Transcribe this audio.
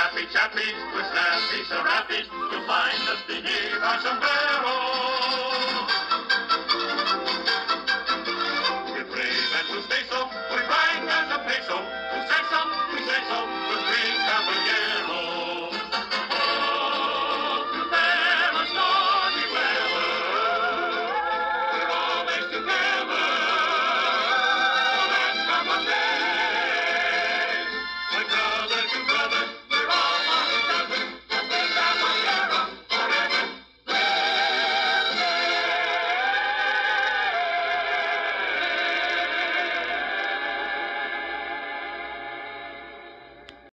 Laffy Chappy with Laffy so Rappy, you'll find us beneath our sombrero.